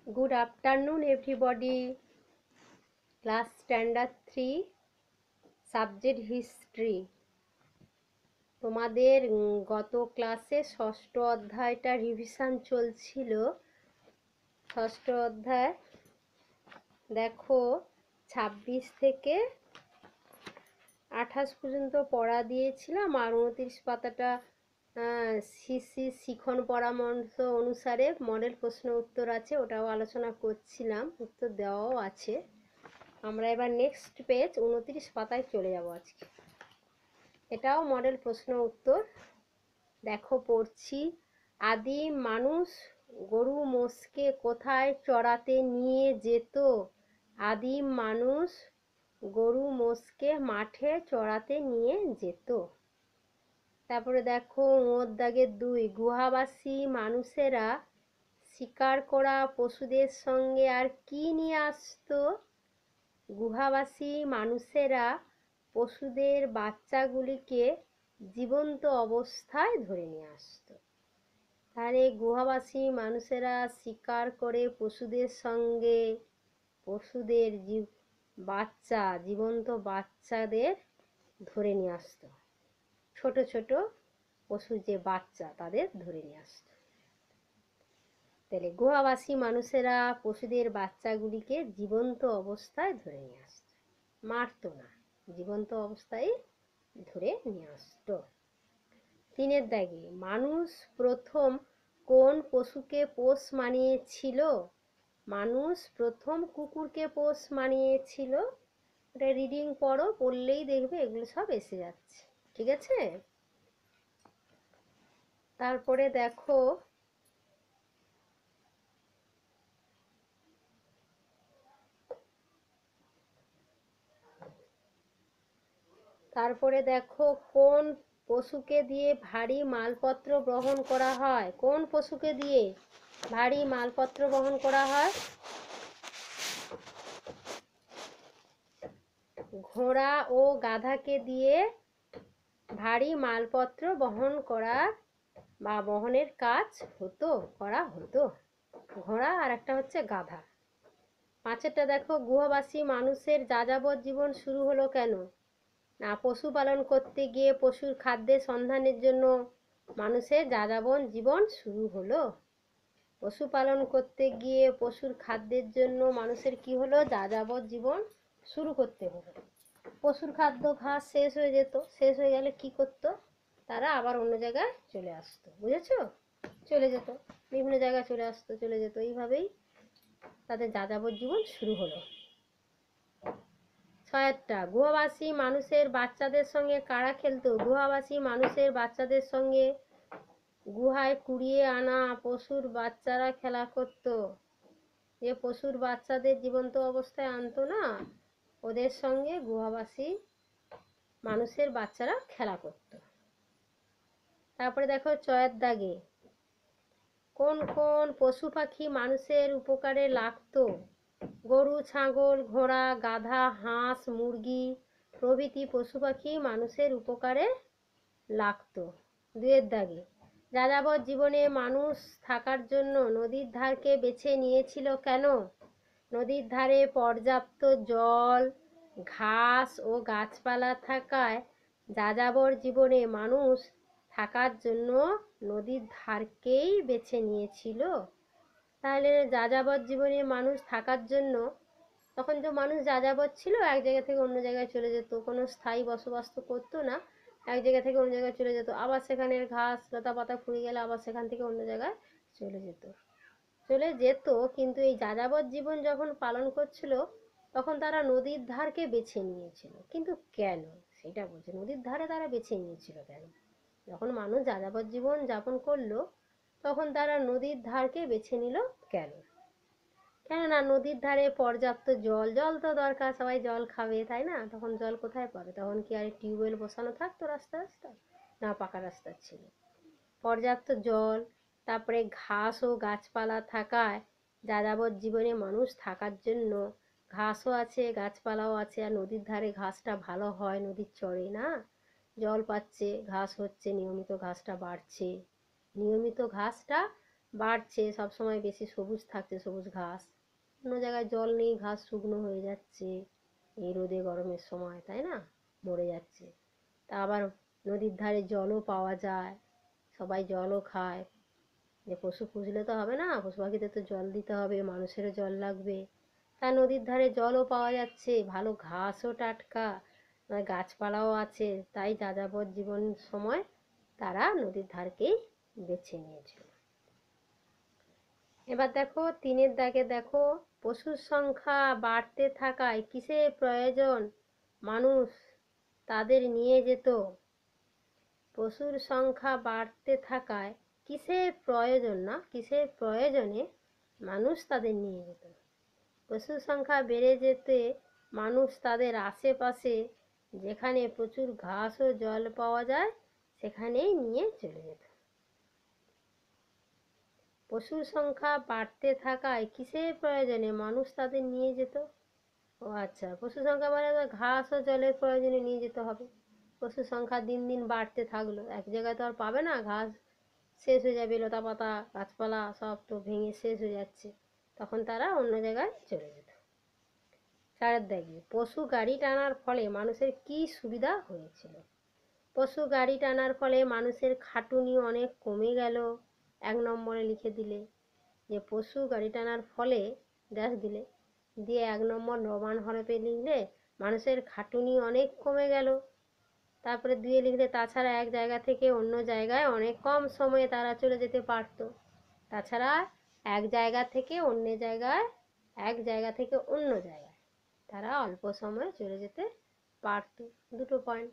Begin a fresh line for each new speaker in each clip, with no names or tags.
Good afternoon, everybody. Class Standard 3, Subject History. তোমাদের গত ক্লাসে ষষ্ঠ অধ্যায়টা রিভিশন চলছিল। ষষ্ঠ অধ্যায় দেখো 26 থেকে 28 পর্যন্ত পড়া দিয়েছিলাম, আর 29 পাতাটা শিখন পরামর্শ অনুসারে মডেল প্রশ্ন উত্তর আছে, ওটাও আলোচনা করছিলাম, উত্তর দেওয়াও আছে। আমরা এবার নেক্সট পেজ 29 পাতায় চলে যাব আজকে। এটাও মডেল প্রশ্ন উত্তর। দেখো পড়ছি, আদিম মানুষ গরু মোষকে কোথায় চড়াতে নিয়ে যেত? আদিম মানুষ গরু মোষকে মাঠে চড়াতে নিয়ে যেত। তারপরে দেখো দাগের 2, গুহাবাসী মানুষেরা শিকার করা পশুদের সঙ্গে আর কি নিয়ে আসতো? গুহাবাসী মানুষেরা পশুদের বাচ্চাগুলিকে জীবন্ত অবস্থায় ধরে নিয়ে আসতো। তাহলে গুহাবাসী মানুষেরা শিকার করে পশুদের সঙ্গে পশুদের জীবন্ত বাচ্চাদের ধরে নিয়ে আসতো। ছোট ছোট পশু যে বাচ্চা তাদের ধরে নিয়ে আসতো। তাহলে গুহাবাসী মানুষেরা পশুদের বাচ্চাগুলিকে জীবন্ত অবস্থায় ধরে নিয়ে আসতো, মারতো না, জীবন্ত অবস্থায় ধরে নিয়ে আসতো। 3 দাগে, মানুষ প্রথম কোন পশুকে পোষ মানিয়েছিল? মানুষ প্রথম কুকুরকে পোষ মানিয়েছিল। এটা রিডিং পড়ো, পড়লেই দেখবে এগুলো সব এসে যাচ্ছে, ঠিক আছে? তারপরে দেখো কোন পশুকে দিয়ে ভারী মালপত্র বহন করা হয়? কোন পশুকে দিয়ে ভারী মালপত্র বহন করা হয়? ঘোড়া ও গাধাকে দিয়ে ভারী মালপত্র বহন বহনের কাজ করা হতো। ঘোড়া আর একটা হচ্ছে গাধা। 5টা দেখো, গুহাবাসী মানুষের যাযাবর জীবন শুরু হলো কেন? না, পশুপালন করতে গিয়ে পশুর খাদ্যের সন্ধানের জন্য মানুষের যাযাবর জীবন শুরু হলো। পশুপালন করতে গিয়ে পশুর খাদ্যের জন্য মানুষের কি হলো? যাযাবর জীবন শুরু করতে হলো। পশুর খাদ্য ঘাস শেষ হয়ে যেত, শেষ হয়ে গেলে কি করতো? তারা আবার অন্য জায়গায় চলে আসতো, বুঝেছো? চলে যেত, বিভিন্ন জায়গায় চলে যেত, এইভাবেই তাদের যাযাবর জীবন শুরু হলো। 6টা, গুহাবাসী মানুষের বাচ্চাদের সঙ্গে কারা খেলতো? গুহাবাসী মানুষের বাচ্চাদের সঙ্গে গুহায় কুড়িয়ে আনা পশুর বাচ্চারা খেলা করত। যে পশুর বাচ্চাদের জীবন্ত অবস্থায় আনতো না, ওদের সঙ্গে গুহাবাসী মানুষের বাচ্চারা খেলা করত। তারপরে দেখো 6 দাগে, কোন কোন পশু পাখি মানুষের উপকারে লাগতো? গরু, ছাগল, ঘোড়া, গাধা, হাঁস, মুরগি প্রভৃতি পশু পাখি মানুষের উপকারে লাগতো। 2 দাগে, যাযাবর জীবনে মানুষ থাকার জন্য নদীর ধারকে বেছে নিয়েছিল কেন? নদীর ধারে পর্যাপ্ত জল, ঘাস ও গাছপালা থাকায় যাযাবর জীবনে মানুষ থাকার জন্য নদীর ধারকেই বেছে নিয়েছিল। তাহলে যাযাবর জীবনে মানুষ থাকার জন্য, তখন যে মানুষ যাযাবর ছিল, এক জায়গা থেকে অন্য জায়গায় চলে যেত, কোনো স্থায়ী বসবাস তো করতো না, এক জায়গা থেকে অন্য জায়গায় চলে যেত, আবার সেখানের ঘাস লতা পাতা ফুরিয়ে গেলে আবার সেখান থেকে অন্য জায়গায় চলে যেত। কিন্তু এই যাযাবর জীবন যখন পালন করছিল তখন তারা নদীর ধারকে বেছে নিয়েছিল। কিন্তু কেন সেটা বলছে, নদীর ধারে তারা বেছে নিয়েছিল কেন? যখন মানুষ যাযাবর জীবন যাপন করলো তখন তারা নদীর ধারকে বেছে নিল কেন? কেননা নদীর ধারে পর্যাপ্ত জল তো দরকার, সবাই জল খাবে, তাই না? তখন জল কোথায় পাবে? তখন কি আর টিউবওয়েল বসানো থাকতো রাস্তায়? না, পাকা রাস্তা ছিল। পর্যাপ্ত জল, তারপরে ঘাস ও গাছপালা থাকায় যাযাবর জীবনে মানুষ থাকার জন্য ঘাসও আছে, গাছপালাও আছে, আর নদীর ধারে ঘাসটা ভালো হয়, নদীর চড়ে না, জল পাচ্ছে, ঘাস হচ্ছে, নিয়মিত ঘাসটা বাড়ছে, নিয়মিত ঘাসটা বাড়ছে, সবসময় বেশি সবুজ থাকছে, সবুজ ঘাস। অন্য জায়গায় জল নেই, ঘাস শুকনো হয়ে যাচ্ছে এই রোদে গরমের সময়, তাই না, মরে যাচ্ছে। তা আবার নদীর ধারে জলও পাওয়া যায়, সবাই জলও খায়। যে পশু পুষলে তো হবে না, পশু পাখিদের তো জল দিতে হবে, মানুষেরও জল লাগবে। তা নদীর ধারে জলও পাওয়া যাচ্ছে, ভালো ঘাসও টাটকা, গাছপালাও আছে, তাই যাযাবর জীবন সময় তারা নদীর ধারকেই বেছে নিয়েছিল। এবার দেখো 3-এর দাগে দেখো, পশুর সংখ্যা বাড়তে থাকায় কিসের প্রয়োজন মানুষ তাদের নিয়ে যেত? পশুর সংখ্যা বাড়তে থাকায় কিসের প্রয়োজন, না কিসের প্রয়োজনে মানুষ তাদের নিয়ে যেত? পশুর সংখ্যা বেড়ে যেতে মানুষ তাদের আশেপাশে যেখানে প্রচুর ঘাস ও জল পাওয়া যায় সেখানেই নিয়ে চলে যেত। পশুর সংখ্যা বাড়তে থাকায় কিসের প্রয়োজনে মানুষ তাদের নিয়ে যেত? ও আচ্ছা, পশু সংখ্যা মানে ঘাস ও জলের প্রয়োজনে নিয়ে যেতে হবে। পশুর সংখ্যা দিন দিন বাড়তে থাকলো, এক জায়গায় তো আর পাবে না, ঘাস শেষ হয়ে যাবে, লতা পাতা গাছপালা সব তো ভেঙে শেষ হয়ে যাচ্ছে, তখন তারা অন্য জায়গায় চলে যেত। 4-এর দাগে, পশু গাড়ি টানার ফলে মানুষের কি সুবিধা হয়েছিল? পশু গাড়ি টানার ফলে মানুষের খাটুনি অনেক কমে গেল। 1 নম্বরে লিখে দিলে যে পশু গাড়ি টানার ফলে ড্যাশ দিলে, দিয়ে 1 নম্বর রোমান হরফে লিখলে মানুষের খাটুনি অনেক কমে গেল। তারপরে 2-এ লিখলে তাছাড়া এক জায়গা থেকে অন্য জায়গায় অনেক কম সময়ে তারা চলে যেতে পারত। তাছাড়া এক জায়গা থেকে অন্য জায়গায়, এক জায়গা থেকে অন্য জায়গায় তারা অল্প সময়ে চলে যেতে পারত। 2টো পয়েন্ট।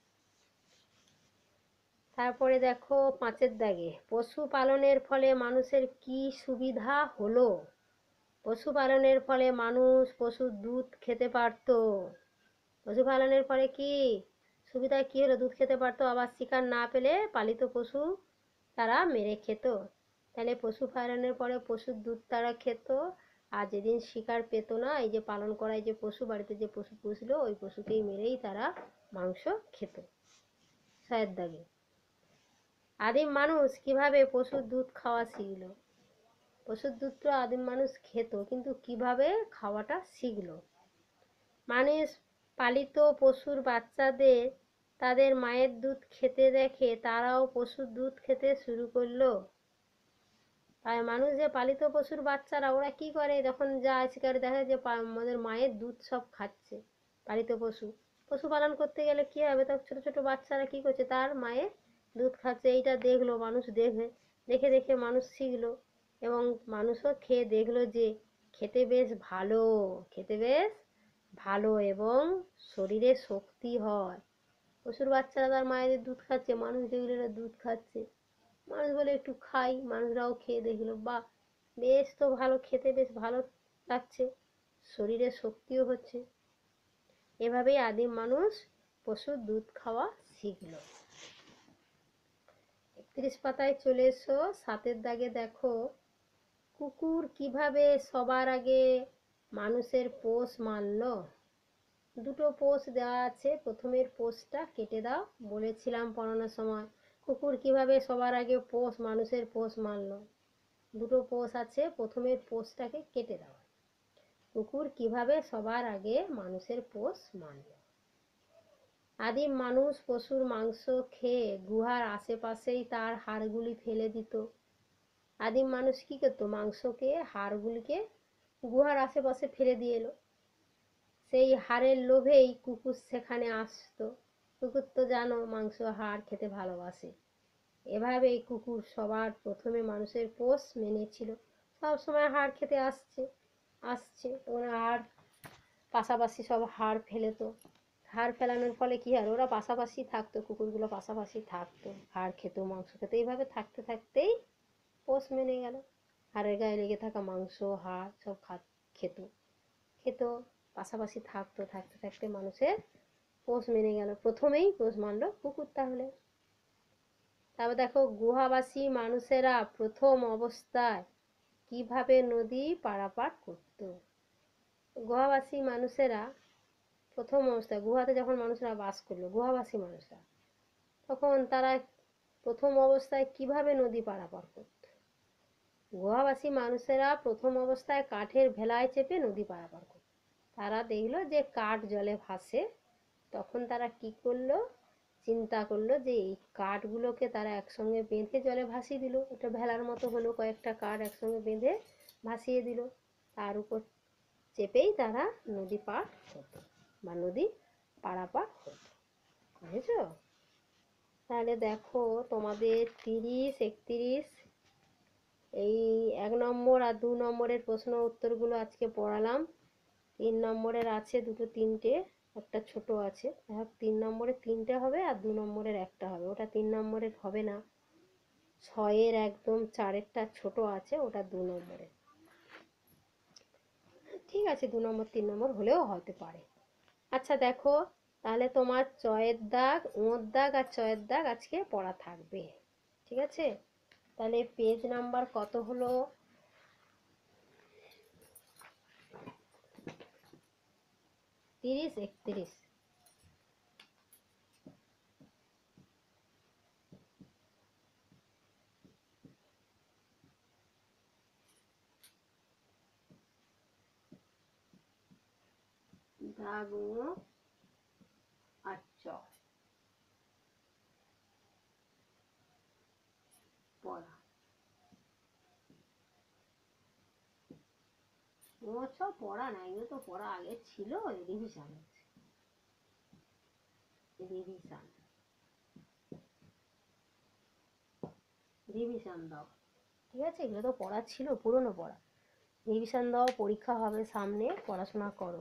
তারপরে দেখো 5-এর দাগে, পশুপালনের ফলে মানুষের কি সুবিধা হলো? পশুপালনের ফলে মানুষ পশুর দুধ খেতে পারত। পশুপালনের ফলে কি সুবিধা কি হলো? দুধ খেতে পারতো, আবার শিকার না পেলে পালিত পশু তারা মেরে খেত। তাহলে পশুপালনের পরে পশুর দুধ তারা খেত, আর যেদিন শিকার পেত না, এই যে পালন করায় যে পশু, বাড়িতে যে পশু পুষলো ওই পশুকেই মেরেই তারা মাংস খেত। 6-এর দাগে, আদিম মানুষ কিভাবে পশুর দুধ খাওয়া শিখলো? পশুর দুধ তো আদিম মানুষ খেত, কিন্তু কিভাবে খাওয়াটা শিখলো? মানুষ পালিত পশুর বাচ্চাদের তাদের মায়ের দুধ খেতে দেখে তারাও পশুর দুধ খেতে শুরু করলো। আর মানুষ যে পালিত পশুর বাচ্চারা ওরা কি করে, যখন যায় শিকারে দেখা যে আমাদের মায়ের দুধ সব খাচ্ছে পালিত পশু, পশুপালন করতে গেলে কি হবে, তখন ছোট ছোট বাচ্চারা কি করছে, তার মায়ের দুধ খাচ্ছে। এইটা দেখলো মানুষ, দেখে দেখে দেখে মানুষ শিখলো, এবং মানুষও খেয়ে দেখলো যে খেতে বেশ ভালো, খেতে বেশ ভালো এবং শরীরে শক্তি হয়। পশুর বাচ্চারা তার মায়েদের দুধ খাচ্ছে, মানুষ যেগুলো দুধ খাচ্ছে, মানুষ বলে একটু খাই, মানুষরাও খেয়ে দেখলো, বাহ বেশ তো ভালো, খেতে বেশ ভালো লাগছে, শরীরে শক্তিও হচ্ছে। এভাবেই আদিম মানুষ পশুর দুধ খাওয়া শিখলো। 31 পাতায় চলে এসো। 7-এর দাগে দেখো, কুকুর কিভাবে সবার আগে মানুষের পোষ মানলো? 2টো পোষ দেওয়া আছে, প্রথমের পোষটা কেটে দাও, বলেছিলাম পড়ানোর সময় কুকুর কিভাবে সবার আগে মানুষের পোষ মানলো। 2টো পোষ আছে, প্রথমের পোষটাকে কেটে দাও। কুকুর কিভাবে সবার আগে মানুষের পোষ মানল? আদিম মানুষ পশুর মাংস খেয়ে গুহার আশেপাশেই তার হাড়গুলি ফেলে দিত। আদিম মানুষ কি করতো, মাংস খেয়ে হাড়গুলিকে গুহার আশেপাশে ফেলে দিয়ে এলো, সেই হাড়ের লোভেই কুকুর সেখানে আসতো। কুকুর তো জানো মাংস হাড় খেতে ভালোবাসে। এভাবেই কুকুর সবার প্রথমে মানুষের পোষ মেনেছিল, সব সময় হাড় খেতে আসছে ওরা হাড় পাশাপাশি সব হাড় ফেলেতো। হাড় ফেলানোর ফলে কি হয়, ওরা পাশাপাশি থাকতো, কুকুরগুলো পাশাপাশি থাকতো, হাড় খেত, মাংস খেত, এইভাবে থাকতে থাকতেই পোষ মেনে গেল। হাড়ের গায়ে লেগে থাকা মাংস হাড় সব খেত খেত পাশাপাশি থাকতো, থাকতে থাকতে মানুষের পোষ মেনে গেল, প্রথমেই পোষ মানলো কুকুর। তাহলে তারপর দেখো, গুহাবাসী মানুষেরা প্রথম অবস্থায় কিভাবে নদী পারাপার করত? গুহাবাসী মানুষেরা প্রথম অবস্থায়, গুহাতে যখন মানুষরা বাস করলো, গুহাবাসী মানুষরা, তখন তারা প্রথম অবস্থায় কিভাবে নদী পারাপার করত? গুহাবাসী মানুষেরা প্রথম অবস্থায় কাঠের ভেলায় চেপে নদী পারাপার করত। তারা দেখলো যে কাঠ জলে ভাসে, তখন তারা কি করলো, চিন্তা করলো যে এই কাঠগুলোকে তারা একসঙ্গে বেঁধে জলে ভাসিয়ে দিল, এটা ভেলার মতো হলো, কয়েকটা কাঠ একসঙ্গে বেঁধে ভাসিয়ে দিল, তার উপর চেপেই তারা নদী পার হতো বা নদী পারাপার হতো। বুঝেছো? তাহলে দেখো তোমাদের 30, 31 এই 1 নম্বর আর 2 নম্বরের প্রশ্ন উত্তরগুলো আজকে পড়ালাম। 3 নম্বরের আছে দুটো তিনটে, একটা ছোট আছে। 3 নম্বরের 3টে হবে আর 2 নম্বরের একটা হবে, ওটা 3 নম্বরের হবে না। 6-এর একদম 4-এরটা ছোট আছে, ওটা 2 নম্বরের। ঠিক আছে, 2 নম্বর 3 নম্বর হলেও হতে পারে। আচ্ছা দেখো, তাহলে তোমার চয়ের দাগ, ওঁর দাগ আর চয়ের দাগ আজকে পড়া থাকবে। ঠিক আছে, তাহলে পেজ নাম্বার কত হলো? 30, 31। দাগ, ও আর চ পড়া। ও ছ পড়া না, এগুলো তো পড়া আগে ছিল, রিভিশন হচ্ছে, রিভিশন রিভিশন দাও। ঠিক আছে, এগুলো তো পড়া ছিল, পুরনো পড়া। রিভিশন দাও, পরীক্ষা হবে সামনে, পড়াশোনা করো।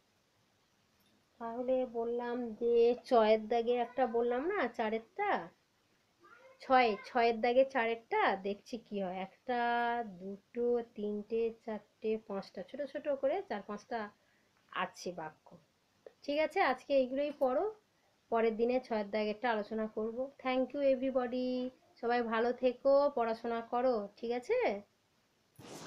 তাহলে বললাম যে চয়ের দাগে একটা বললাম না, চারেরটা, ছয়ের দাগে চারেরটা দেখছি কি হয়। একটা, দুটো, তিনটে, চারটে, পাঁচটা, ছোট ছোট করে 4-5টা আছে বাক্য। ঠিক আছে, আজকে এইগুলোই পড়ো, পরের দিনে ছয়ের দাগেরটা আলোচনা করব। থ্যাংক ইউ এভরিবডি, সবাই ভালো থেকো, পড়াশোনা করো। ঠিক আছে।